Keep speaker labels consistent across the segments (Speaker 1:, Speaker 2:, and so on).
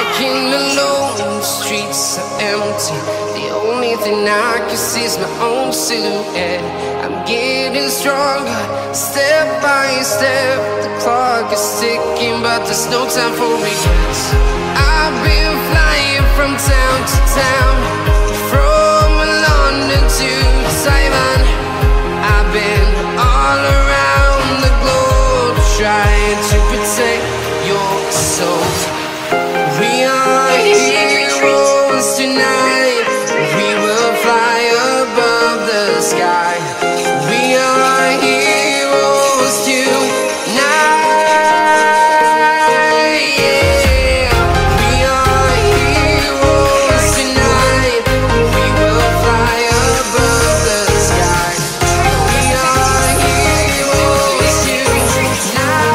Speaker 1: walking alone, the streets are empty. The only thing I can see is my own silhouette. I'm getting stronger, step by step. The clock is ticking, but there's no time for regrets. I've been flying from town to town, from London to Taiwan. I've been all around the globe, trying to protect your soul. We are heroes tonight. We will fly above the sky. We are heroes tonight. Yeah. We are heroes tonight. We will fly above the sky. We are heroes tonight.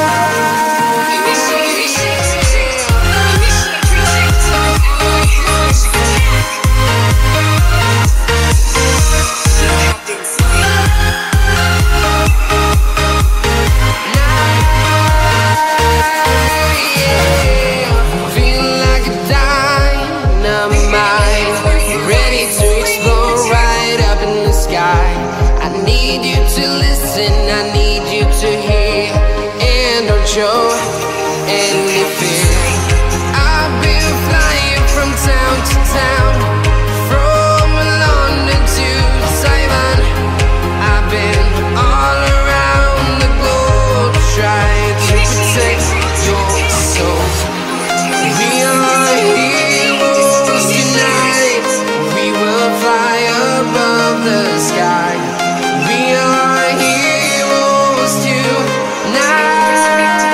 Speaker 1: I need you to hear and don't show any fear. I've been flying from town to town, from London to Taiwan. I've been all around the globe, trying to protect your soul. We are heroes tonight. We will fly above the sky. We are heroes tonight,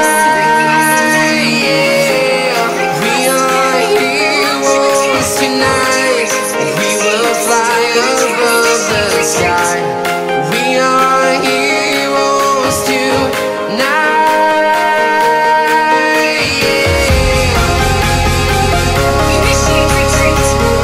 Speaker 1: yeah. We are heroes tonight. We will fly above the sky. We are heroes tonight, yeah. Initiate retreat.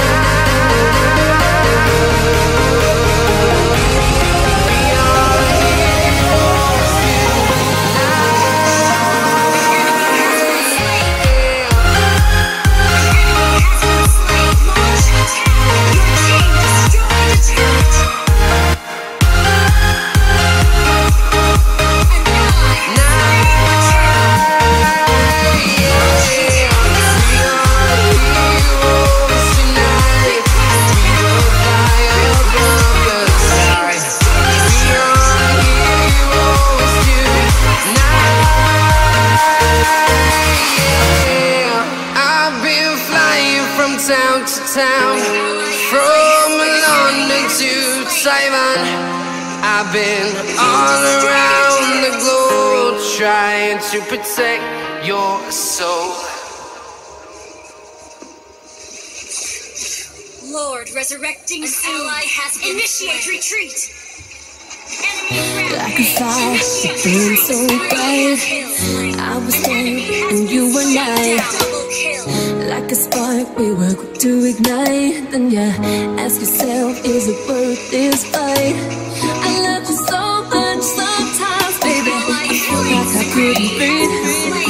Speaker 1: Town to town, from London to Taiwan. I've been all around the globe, trying to protect your soul.
Speaker 2: Lord, resurrecting soon. Ally has initiate retreat.
Speaker 3: Like a fire, it burned so bright. I was there and you were not. Like a spark, we were quick to ignite. Then you ask yourself, is it worth this fight? I love you so much sometimes, baby. I feel like I couldn't breathe.